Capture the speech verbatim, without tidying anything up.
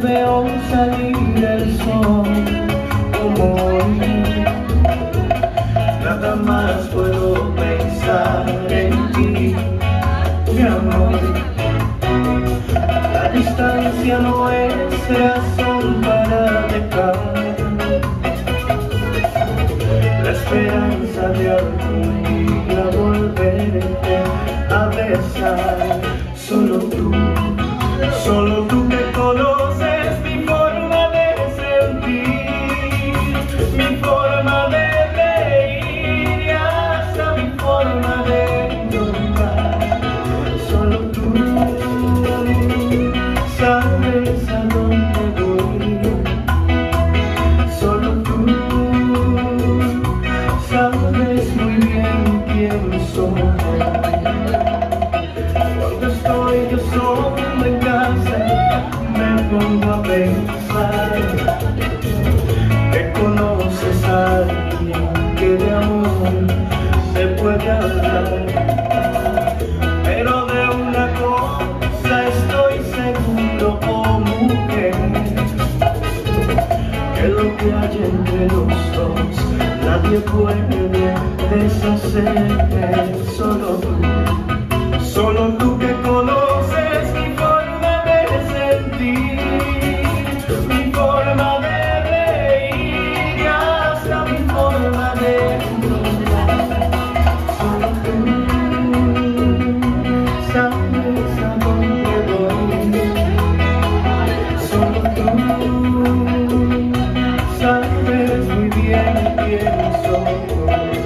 veo salir el sol como hoy. Nada más puedo pensar en ti, mi amor. La distancia no es razón para dejar la esperanza de algún día volverte a besar. Solo tú, solo tú que conoces mi forma de sentir, mi forma de reír y hasta mi forma de llorar. Solo tú sabes a dónde voy, solo tú sabes muy bien quién soy. Cuando estoy yo solo en casa, me pongo a pensar que conoces a alguien que de amor te puede hablar. Pero de una cosa estoy seguro, oh mujer, que lo que hay entre los dos nadie puede deshacer. Solo tú, solo tú que conoces mi forma de sentir, mi forma de reír y hasta mi forma de llorar. Solo tú sabes a dónde voy, solo tú sabes muy bien quién soy.